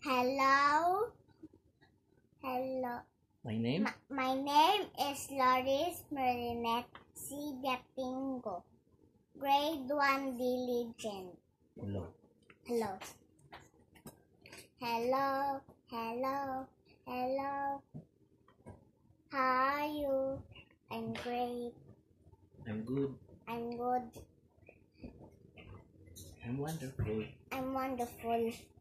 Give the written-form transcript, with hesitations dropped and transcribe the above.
Hello. Hello. My name? My name is Loris Marinette C. Gatingo. Grade 1 Diligent. Hello. Hello. Hello. Hello. Hello. How are you? I'm great. I'm good. I'm good. I'm wonderful. I'm wonderful.